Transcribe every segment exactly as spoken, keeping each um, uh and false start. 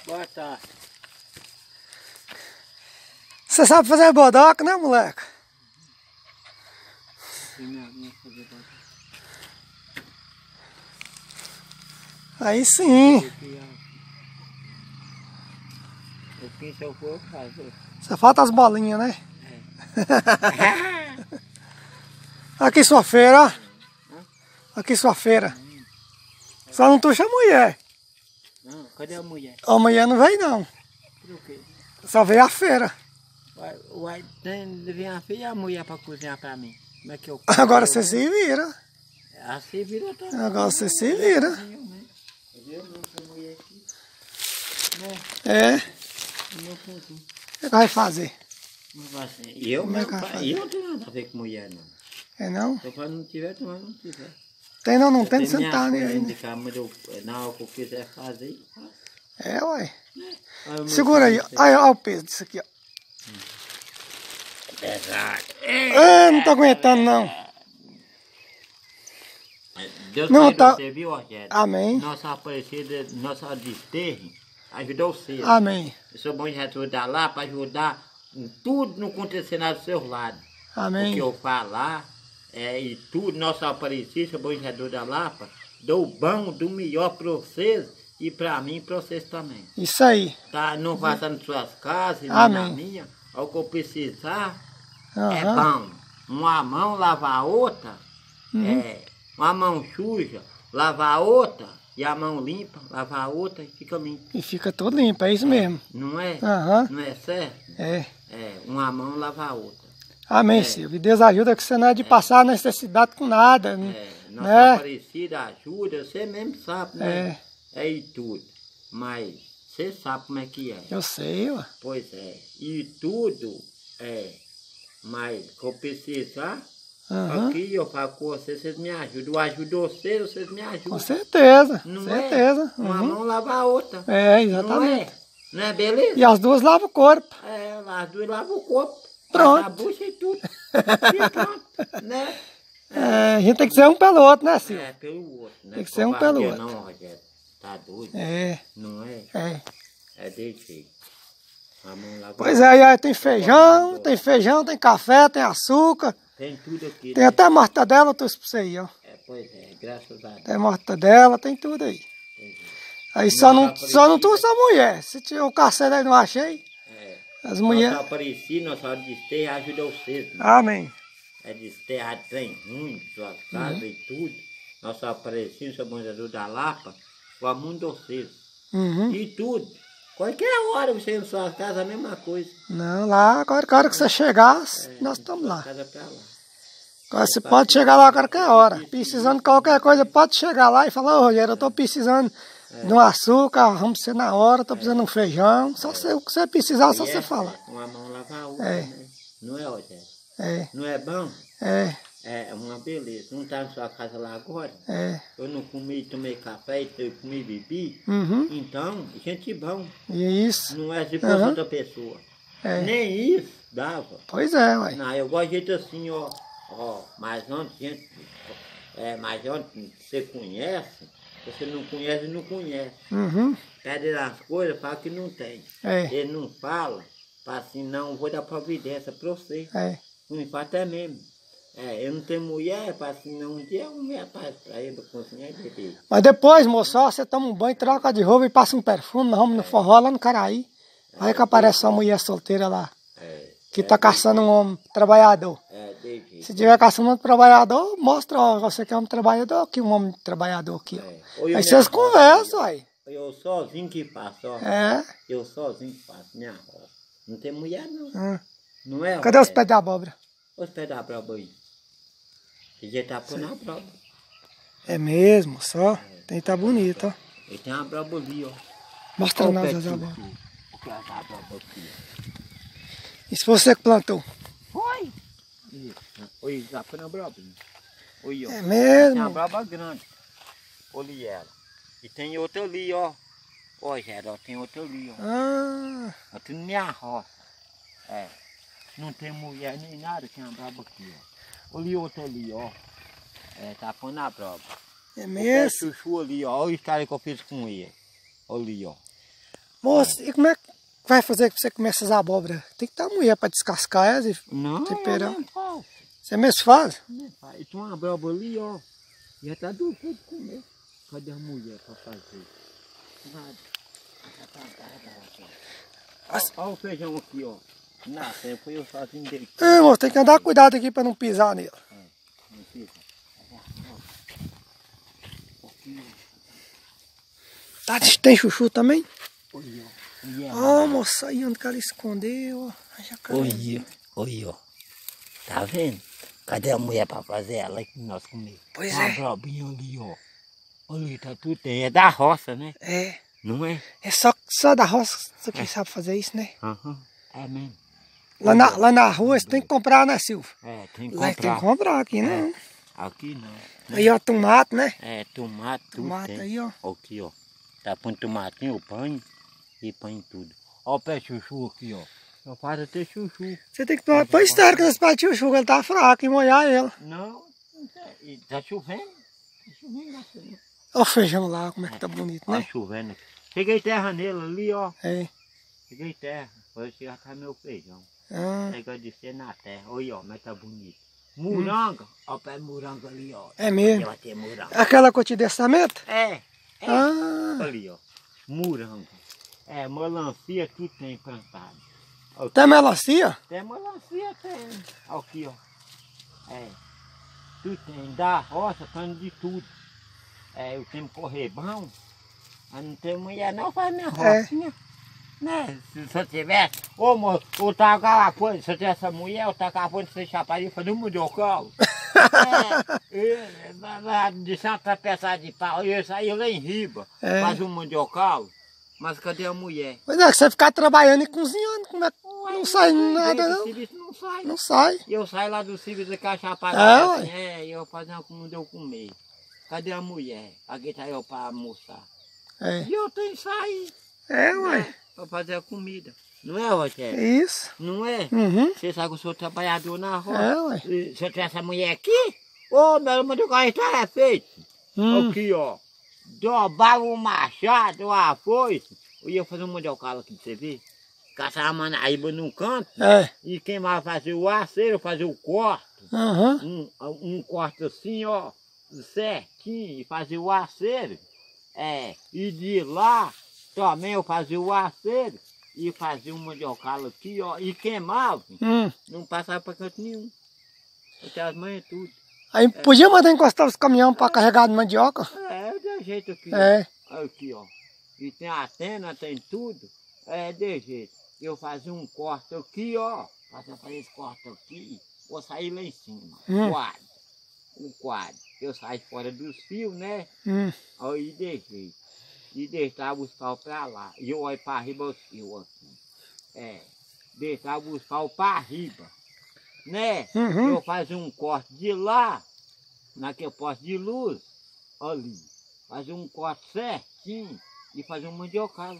Boa tarde. Você sabe fazer bodoca, né, moleque? Aí sim. O que se eu for fazer? Só falta as bolinhas, né? É. Aqui sua feira, ó. Aqui sua feira. Só não tuxa a mulher. Não, cadê a mulher? A mulher não veio não. Por quê? Só veio a feira. Uai, uai tem, vem a filha e a mulher pra cozinhar pra mim. Como é que eu Agora eu você se vira. Assim virou também. Agora você se vira. Eu não sou mulher aqui. É. Não cozinho. O que vai fazer? Não vai ser. E eu, Como é mesmo, que vai fa- fazer? eu não tenho nada a ver com mulher, não. É não? Se eu não tiver, também não tiver. Tem não, não Eu tem de tenho minha sentar nem coisa aí. dentro Né? de casa, mas eu, na hora que eu quiser fazer, eu faço. É, ué. Olha o meu Segura aí. filho, Aí, olha o peso disso aqui, ó. pesado. Ah, não tô aguentando não. Deus Não, não, tá- você, viu, Rogério? Amém. Nossa Aparecida, nossa desterro, ajudou você. Amém. Eu sou bom de ajudar lá para ajudar em tudo não acontecer nada do seu lado. O que Amém. eu falar, é, e tudo, nossa Aparecida, sou bom de ajudar lá, pá, dou o bom, do melhor para vocês e para mim e para vocês também. Isso aí. Tá? Não faça nas suas casas, nem Amém. na minha. Ao que eu precisar, é Aham. bom. Uma mão lavar a outra, Uhum. é, uma mão suja, lavar a outra, e a mão limpa, lavar a outra e fica limpa. E fica todo limpo, é isso mesmo. Não é? Aham. Não é certo? É. É, uma mão lavar a outra. Amém, É. Silvio. Deus ajuda que você não é de passar necessidade com nada. É, nossa Né? Aparecida ajuda, você mesmo sabe, né? É. e tudo. Mas você sabe como é que é. Eu sei, ué. Pois é. E tudo, é. Mas que eu precisar, Aham. aqui eu falo com vocês, vocês me ajudam. Eu ajudo vocês, vocês me ajudam. Com certeza. Não certeza. é? Uma Uhum. mão lava a outra. É, Não exatamente. é? Não é beleza? E as duas lavam o corpo. É, as duas lavam o corpo. Pronto. Passa a bucha e tudo. E pronto, né? É, a gente tem que ser um pelo outro, né, Silvio? É, pelo outro, né? Tem que ser um pelo Covardia outro. Não, Rogério. Tá doido? É, Não é? é. É desse jeito. A mão lava Pois a é, aí, aí tem feijão, tem feijão, tem café, tem açúcar, Tem tudo aqui. tem né? até mortadela, eu trouxe pra você aí, ó. É, pois é, graças a Deus. Tem mortadela, tem tudo aí. Pois é. Aí só não, Nossa só não Aparecida. trouxe a mulher. Se tiver o carceiro aí não achei, É. as mulheres. Nossa Aparecida, nossa desterro ajuda vocês. Né? Amém. É desterrar trem ruim, suas casas Uhum. e tudo. Nossa Aparecida, seu Bom Jesus da Lapa, o amor de vocês. Uhum. E tudo. Qualquer hora você ir na sua casa, a mesma coisa. Não, lá, agora a hora que você chegar, nós estamos Sua lá. casa pra lá. Agora você pode chegar lá a qualquer hora. Precisando de qualquer coisa, pode chegar lá e falar, ô Rogério, eu tô precisando de um açúcar, arrumo você na hora, tô precisando de um feijão. Só você, o que você precisar, só E você é, fala. é, uma mão lava a outra, É. né? Não é, Rogério? É, Não é bom? é, É uma beleza. Não tá na sua casa lá agora? é. Eu não comi, tomei café, eu comi e bebi. Uhum. Então, gente bom. E isso. Não é se fosse Uhum. outra pessoa. É. Nem isso dava. Pois é, ué. Não, eu gosto de gente assim, ó. Ó, mas antes, gente, é, mas antes você conhece, você não conhece, não conhece. Uhum. Pede as coisas, fala que não tem. É, Ele não fala, fala assim, não, vou dar providência pra você. é. Não me fala até mesmo. É, eu não tenho mulher, fala assim, não, um dia um dia para pra ele, pra cozinhar e beber. Mas depois, moço, ó, você toma um banho, troca de roupa e passa um perfume, nós vamos no forró lá no Caraí. Aí que aparece uma mulher solteira lá, É, que tá caçando um homem trabalhador. é, desde. Se tiver caçando um trabalhador, mostra, ó, você que é um trabalhador, aqui um homem trabalhador aqui, ó. É. Ou eu Aí me vocês arroço, conversam, aí. Eu sozinho que faço, ó. É. Eu sozinho que faço, minha roça. Não tem mulher, não. Hum. Não é? Cadê os Rogério? pés da abóbora? Os pés da braba aí. Esse dia tá pondo a braba. É mesmo, só. Tem que tá bonito, ó. E tem uma braba ali, ó. Mostra Olha o nós pé as aqui, abóboras. filho. O pé da braba aqui, Isso foi você que plantou. ó. Oi! Isso. Oi, já foi na braba. Oi, ó. É Tem uma mesmo? braba grande. Olha ela. E tem outra ali, ó. Ó, Geraldo, tem outra ali, ó. Ah, Ó, tudo minha roça. É. Não tem mulher nem nada, tem uma braba aqui, ó. Olha outra ali, ó. É, tá pondo a braba. é O pé mesmo? chuchu ali, ó. Olha o cara que eu fiz com ele. Olha ali, ó. Moço, e como é que vai fazer pra você comer essas abóboras? Tem que ter uma mulher pra descascar elas e Não, temperar. eu nem faço. Você mesmo faz? Nem faço. E tem uma abóbora ali, ó. Já tá do jeito de comer. Cadê a mulher pra fazer? Nada. Olha o feijão aqui, ó. Na tempo eu sozinho dele. É, moço, tem que andar cuidado aqui pra não pisar nele. É, não pisa. Tá, tem chuchu também? Olha, olha. Ó, moça, aí onde que ela escondeu, ó. Jacaré. Olha, olha, ó. Tá vendo? Cadê a mulher pra fazer ela que nós comemos? Pois Uma é. abrobinha ali, ó. Olha, tá tudo tem. É da roça, né? É. Não é? É só, só da roça que você sabe fazer isso, né? Aham. É mesmo. Lá na, lá na rua você tem que comprar, né, Silvio? É, tem que Lá comprar. tem que comprar, aqui não. Aqui não. Aí, ó, tomate, né? É, tomate, tudo Tomate tem. aí, ó. Aqui, ó. Tá põe tomatinho, eu ponho e põe tudo. Ó o pé de chuchu aqui, ó. Eu faço até chuchu. Você tem que tomar. Põe história que nós partimos o chuchu, ele tá fraco, e molhar ele. Não, não tem. E tá chovendo. Tá chovendo bastante. Ó o feijão lá, como é que tá bonito, Tá né? chovendo. Peguei terra nele ali, ó. É. Peguei terra. Hoje já tá meu feijão. Ah, Pegou de ser na terra. Olha, ó, mas tá bonito. Muranga. Ó o pé de muranga ali, ó. é mesmo. Vai ter muranga. Aquela que eu te dei orçamento? É. É. Ah, Ali, ó. Muranga. É, melancia tudo tem plantado. Aqui. tem melancia? Tem melancia, tem. Aqui, ó. É. Tudo tem. Da roça, tem de tudo. É, o tempo correr bom. Mas não tem mulher não, faz minha rocinha. Né? Se, se eu tivesse, ô moço, eu tacava a folha, se eu tivesse essa mulher, eu tacava a folha de ser chapadinho, fazer um mundiocão. É, na, na, de Santa Peça de Pau, eu saí lá em Riba, É. faz um mundiocão, mas cadê a mulher? Mas é que você ficar trabalhando e cozinhando, como é que Ué, não sai nada, do não? serviço não sai. Não sai. E eu saio lá do serviço de cá chapada, É, assim, ué. é, e eu fazendo como eu comer. Cadê a mulher? Aqui tá eu para almoçar. É, E eu tenho que sair. é, ué. Para fazer a comida. Não é, Rogério? Isso. Não é? Uhum. Você sabe que eu sou trabalhador na roça. É, ué. E se eu tivesse essa mulher aqui, ô, meu irmão do carro é feito. Hum. Aqui, ó. Dobrava o machado, a foice. Eu ia fazer um mundial aqui pra você ver. Caçar a manaíba num canto. É. E quem vai fazer o aceiro, fazer o corte. Aham. Um, um corte assim, ó. Certinho. E fazer o aceiro. É. E de lá. Também eu fazia o aceiro e fazia um mandiocalo aqui, ó, e queimava, Hum. não passava para canto nenhum. Eu tinha as manhas tudo. Aí podia mandar encostar os caminhões para carregar de mandioca? É, de jeito aqui. É. Ó. Aqui, ó. E tem a antena, tem tudo. É, de jeito. Eu fazia um corte aqui, ó. Fazia fazer esse corte aqui, vou sair lá em cima. Hum. Quadro. Um quadro. Eu saio fora dos fios, né? Hum. Aí de jeito. E deixava os pau pra lá. E eu olho pra riba assim, assim. É. Deixava os pau pra riba. Né? Uhum. Eu fazia um corte de lá, naquele poste de luz, ali. Fazia um corte certinho e fazia um mandiocalo.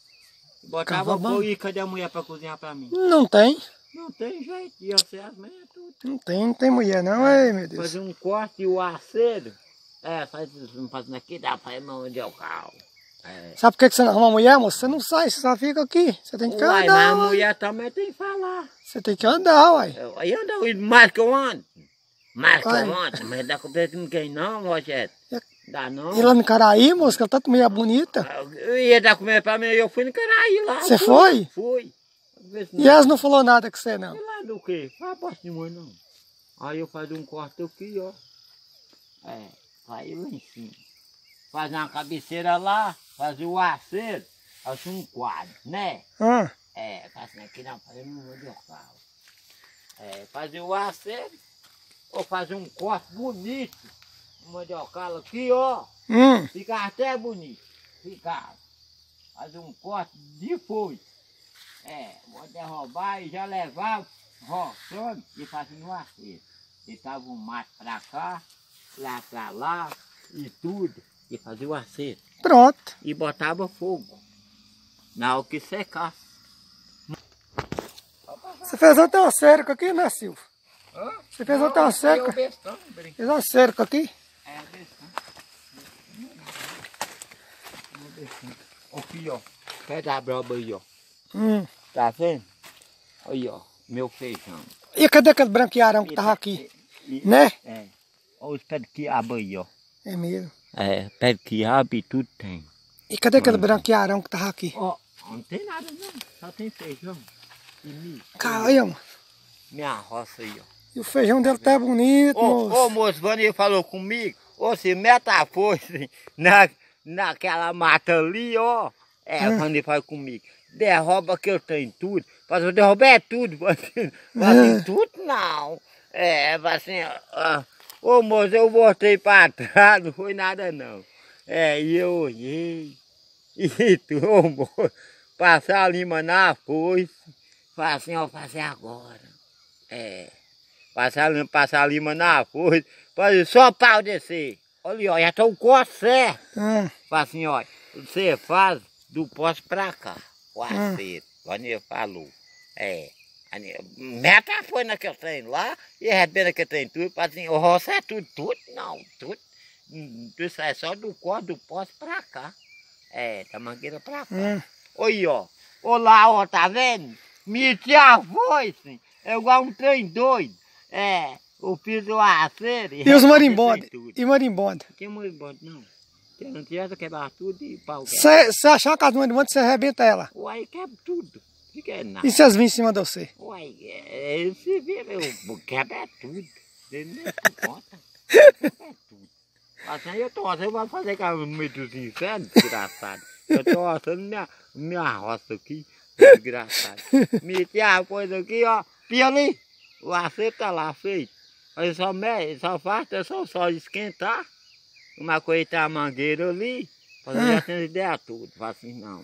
Botava Ficava o bom. fogo e cadê a mulher pra cozinhar pra mim? Não tem. Não tem jeito. E eu sei as manhas tudo. Não tem, não tem mulher não. Ei, meu Deus. Fazia um corte e o aceiro. É, faz, fazendo aqui, dá pra ir mandiocalo. É. Sabe por que que você não arruma mulher, moço? Você não sai, você só fica aqui. Você tem que Uai, mas andar, a uai. mulher também tem que falar. Você tem que andar, uai. Eu, aí anda mais que eu ando. Mais que Uai. eu ando. Mas dá com ninguém não, Rogério. Dá não. E lá no Caraí, moço, que ela tá mulher bonita. Eu ia dar comer pra mim, eu fui no Caraí lá. Você fui, foi? Fui. E elas não falou nada com você, não? E lá do quê? Ah, posso de mãe não. Aí eu fazia um corte aqui, ó. É, aí lá em cima. Fazia uma cabeceira lá, fazia o aceiro, fazia um quadro, né? Ah, É, fazia aqui não, fazia um mandiocalo. É, fazia o aceiro, ou fazia um corte bonito, um mandiocalo aqui, ó. hum. Ficava até bonito, ficava. Fazia um corte de foice. É, vou derrubar e já levava, roçando e fazia no aceiro. Deitava um mato pra cá, lá pra lá e tudo. E fazia o aceiro. Pronto. E botava fogo. Na hora que secasse. Você fez ontem uma cerca aqui, né, Silvio? Hã? Você fez ontem uma cerca? bestão, brinco. Fez uma cerca aqui? É, bestão. Aqui, ó. pé da broba aí, ó. Hum. Tá vendo? Aí, ó, meu feijão. E cadê aquele branquearão que tava aqui? E, Né? É. Olha os pés de quiabo aí, ó. É mesmo. É, pé de quiabo e tudo tem. E cadê aquele Hum. branquearão que tava aqui? Ó, não tem nada não, só tem feijão e milho. Caralho, mano. Minha roça aí, ó. E o feijão dele tá bonito, Ô, moço. ô moço, quando ele falou comigo, ô, se meta a força na, naquela mata ali, ó. É, Hum. quando ele fala comigo, derruba que eu tenho tudo. Mas eu derrubar é tudo, mas assim, tudo não. É, assim, ó. Ô moço, eu voltei pra trás, não foi nada não. É, e eu olhei, e tu, ô moço, passar a lima na foice, falei assim, ó, fazer agora. É. Passar, passar a lima na foice, fazer só pau descer. Olha, ó, já tô com certo. Hum. Fala assim, ó, você faz do poste pra cá, o Hum. acerto. O Aníbal falou. É. Aníbal, meta foi naquele trem lá e arrebenta que tem tudo. Fala assim, o roça é tudo, tudo não, tudo. Isso é só do corte do poste pra cá. É, da mangueira pra cá. Hum. Olha, ó. Olá, ó, tá vendo? Metia a foice, é igual um trem doido. É, eu fiz o acerto. E os marimbondos? E marimbondo? Não tem marimbondo, não. Se não tivesse, quebrar tudo e pau. Você achar uma casa de marimbondo, você arrebenta ela. Uai, quebra tudo. Não quer nada. E se elas virem em cima de você? Uai, é, você vê, eu quebra tudo. Você não se conta. Quebra tudo. Assim, eu tô achando, vai fazer com o meio dos infernos, desgraçado. Eu tô achando minha, minha roça aqui, desgraçado. Meti a coisa aqui, ó. Pia ali. O acerto tá lá feito. Aí só, me, só faz, é só, só esquentar. Uma coisa tá a mangueira ali. Fazer Ah. já tem ideia tudo. Fala assim, não.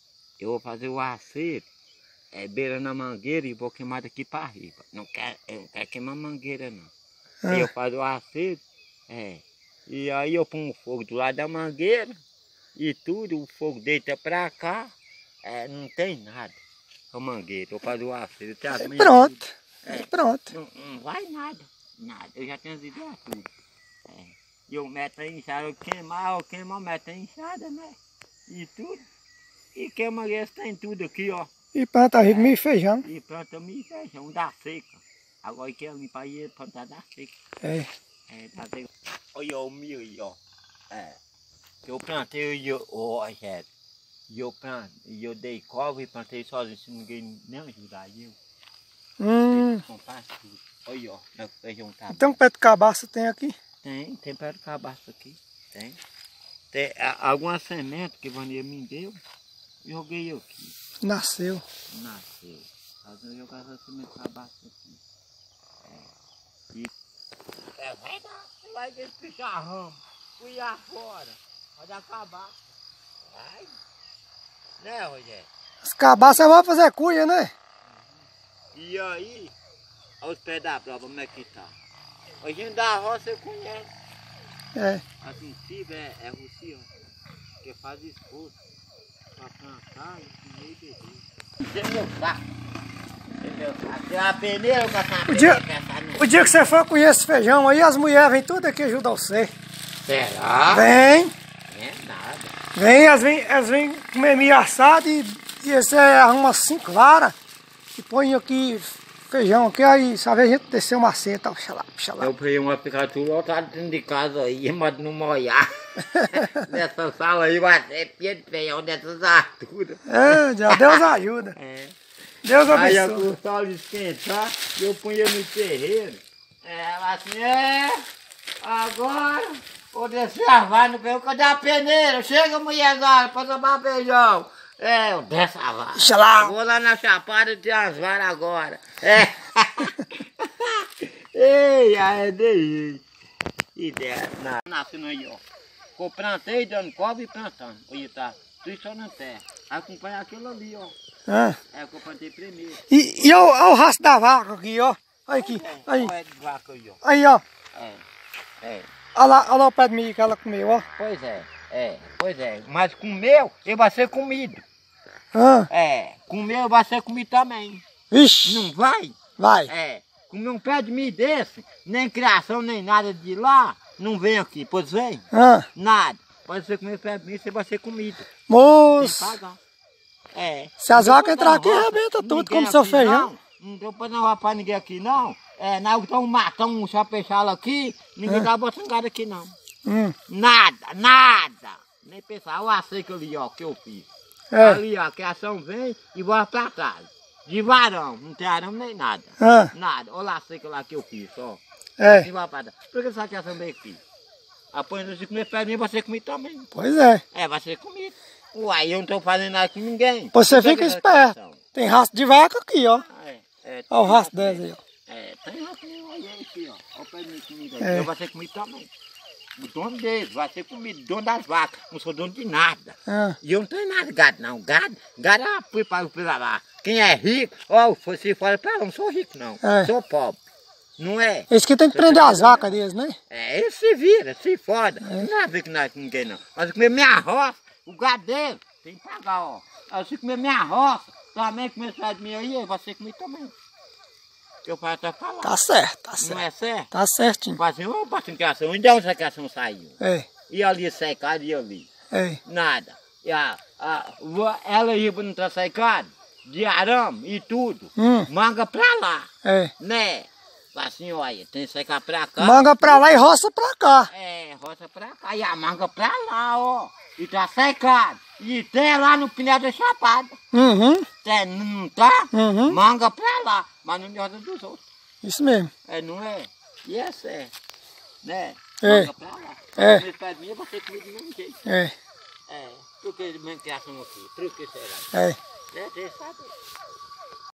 Eu vou fazer o acerto, é beira na mangueira e vou queimar daqui para arriba. Não quero, eu não quero queimar mangueira, não. Ah. Aí eu faço o acerto, é. E aí eu ponho o fogo do lado da mangueira e tudo, o fogo deita pra cá. É, não tem nada. A mangueira, eu faço o acerto. É pronto. É pronto. Não, não vai nada, nada. Eu já tenho as ideias tudo. É. E eu meto a enxada, eu queimar, eu queimo, eu meto a enxada, né? E tudo. E queima esse tem tudo aqui, ó. E planta rico, milho e feijão. E planta milho e feijão, dá seca. Agora que eu limpar aí, plantar dá seca. É. É, dá seca. Olha o milho aí, ó. É. Eu plantei, e eu, ó, Rogério. E eu plantei, e eu dei cova e plantei sozinho, se ninguém nem ajudar eu. Hum. Comprar tudo. Olha, ó, meu feijão tá. Então pé de cabaça tem aqui? Tem, tem pé de cabaço aqui. Tem. Tem a, alguma semente que o Vania me deu, joguei aqui. Nasceu. Nasceu. Fazendo jogar essa semente de cabaço aqui. É. E. É, vai dar. Vai ver esse picharrão. Fui afora. Pode acabar. Vai. Né, Rogério? As cabaças vão fazer cunha, né? E aí, olha os pés da prova, como é que tá. A gente da roça você conhece. É. Assim, se é, é Russia, que faz esforço pra plantar e comer e beber. Você é meu saco. Você é meu saco. Você é uma peneira com essa O dia, peneira que essa não. o dia que você for conhecer esse feijão aí, as mulheres vêm tudo aqui ajudar você. Será? Vem. É nada. Vem, elas vêm, elas vêm comer milho assado e, e você arruma cinco varas e põe aqui feijão aqui, aí só vê a gente descer uma seta, puxa lá, puxa lá. Eu peguei uma picatura, eu tava dentro de casa aí, mas não molhar. Nessa sala aí vai ter pia de feijão dessas alturas. É, Deus ajuda. É. Deus Aí a abençoe. costela esquentar, eu punha no terreiro. Ela assim, é, agora vou descer a vara no feijão, cadê a peneira? Chega, mulherzada, pra tomar feijão. É, eu desço a vara. Puxa lá. Vou lá na chapada e tem as varas agora. É. Ei, aí, dei. Ideia. Nascendo aí, ó. Eu plantei, dando cova e plantando. Olha, tá. Tudo só na terra. Acompanha aquilo ali, ó. Ah. É o que eu plantei primeiro. E, e olha o rastro da vaca aqui, ó. Olha aqui, aí. Olha de vaca aí, ó. Aí, ó. É, é. Olha lá, olha lá o pé de milho que ela comeu, ó. Pois é, é, pois é. Mas comeu, ele vai ser comido. Ah. É, comeu, vai ser comido também. Vixe. Não vai? Vai. É. Comer um pé de milho desse, nem criação, nem nada de lá, não vem aqui. Pois vem? Ah. Nada. Pode ser comer pé de milho, você vai ser comido. Tem que Moço. pagar. É. Se as Não vacas deu entrar pra aqui, dar arrebenta roça, tudo, ninguém como seu aqui, feijão. Não, não deu pra dar roça pra ninguém aqui, não. É, nós estamos matando um chapechala aqui, ninguém É. tá botando gado aqui, não. Hum, Nada, nada. Nem pensar, o aceito ali, ó, que eu fiz. é. Ali, ó, que a ação vem e volta pra trás. De varão, não tem arame nem nada. Ah, Nada. Olha lá, seca lá que eu fiz, ó. é. Assim, vai pra trás. Por que essa criação veio aqui? Apanha se comer perto de mim, vai ser comido também. Pois é. É, vai ser comido. Uai, eu não tô fazendo nada com ninguém. Você Por que fica essa esperto. criação? Tem rastro de vaca aqui, ó. É, é, Olha o tem rastro rastro delas aí, ó. É, tem rastro aí aqui, ó. Olha o pé de mim comigo aí. É. Eu vou ser comido também. O dono deles vai ser comido, dono das vacas. Não sou dono de nada. Ah, E eu não tenho nada de gado, não. Gado, gado é fui para pra lá. Quem é rico, ó, se fala pra lá, não sou rico, não. É. Sou pobre. Não é? eles que tem que prender as vacas deles, né? É, ele se vira, se foda. Não é ver que nós com ninguém, não. Mas comer minha roça, o gado dele, tem que pagar, ó. Mas se comer minha roça, também comer essa de mim aí, ele vai ser comido também. Que eu pai tá falando. Tá certo, tá Não certo. é certo? Tá certinho. Mas eu bato em criação. Onde é onde essa criação saiu? É, E ali secado e ali. é. Nada. E a, a, ela ia para não estar secado, de arame e tudo. Hum, Manga pra lá, é. né? Assim, olha, tem que secar pra cá. Manga pra lá e roça pra cá. É, roça pra cá. E a manga pra lá, ó. E tá secado. E tem lá no pneu da chapada. Uhum, Tem, não tá? uhum. Manga pra lá. Mas não de roda dos outros. Isso mesmo. É, não é? E é certo. Né? É. Manga pra lá. É. Mas perto de mim, você comigo do mesmo jeito. É, É. Por que mesmo criação aqui? Por que será? é. É, tem saber.